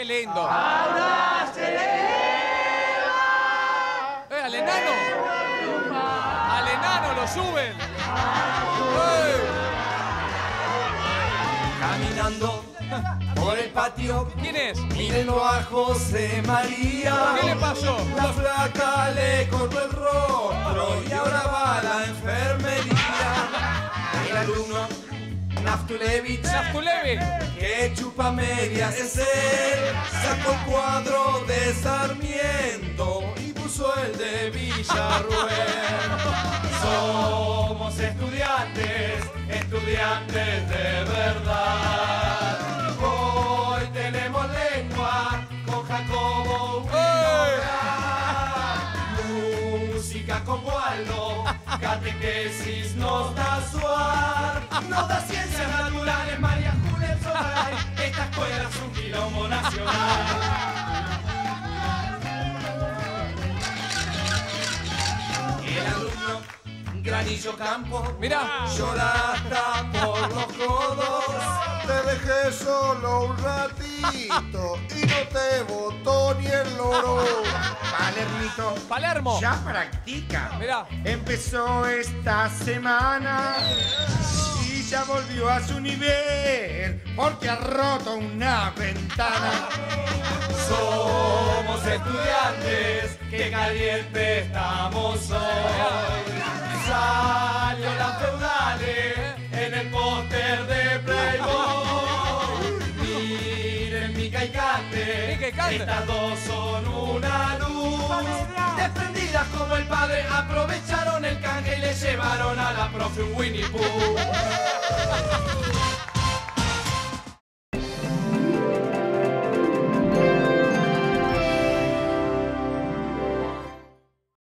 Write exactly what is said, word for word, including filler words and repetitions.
lindo. Ahora se ¡Eh, al enano! ¡Al enano lo suben! ¡Eh! Caminando por el patio. ¿Quién es? Mírenlo a José María. ¿Qué le pasó? La flaca le cortó el rostro y ahora va a la enfermería. El alumno Naftulevich, Naftulevich, que chupa medias es él, sacó el cuadro de Sarmiento y puso el de Villarruel. Somos estudiantes, estudiantes de verdad. Hoy tenemos lengua con Jacobo Winograd. Música con Waldo, catequesis nos da Suar, nos da ciencias naturales María Julia Solay. Esta escuela es un quilombo nacional. El alumno Granillo Campo, mirá, llora hasta por los codos. Te dejé solo un ratito y no te botó ni el loro. Palermito, Palermo. ya practica. Mirá. Empezó esta semana y ya volvió a su nivel porque ha roto una ventana. Somos estudiantes, que caliente estamos hoy. Salió las feudales en el póster de Playboy. Miren Mica y Cante, Mica y Cante. estas dos son una luz. Desprendidas como el padre, aprovecharon el canje y le llevaron a la profe un Winnie Pooh.